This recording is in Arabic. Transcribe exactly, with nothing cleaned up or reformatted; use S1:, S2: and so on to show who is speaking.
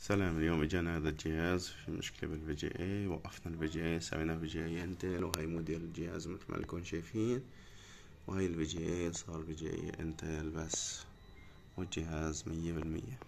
S1: سلام. اليوم اجانا هذا الجهاز في مشكلة بالفي جي اي. وقفنا الفي جي اي، سوينا في جي اي انتل، وهي موديل الجهاز مثل ما لكم شايفين. وهي الفي جي اي صار في جي اي انتل بس، والجهاز مية بالمية.